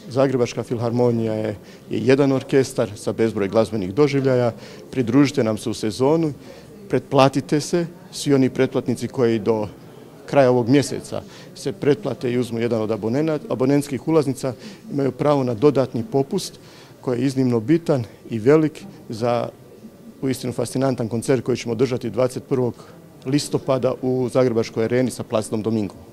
Zagrebačka filharmonija je jedan orkestar sa bezbroj glazbenih doživljaja. Pridružite nam se u sezonu, pretplatite se, svi oni pretplatnici koji do kraja ovog mjeseca se pretplate i uzmu jedan od abonentskih ulaznica imaju pravo na dodatni popust koji je iznimno bitan i velik za uistinu fascinantan koncert koji ćemo održati 21. listopada u Zagrebačkoj areni sa Placidom Domingom.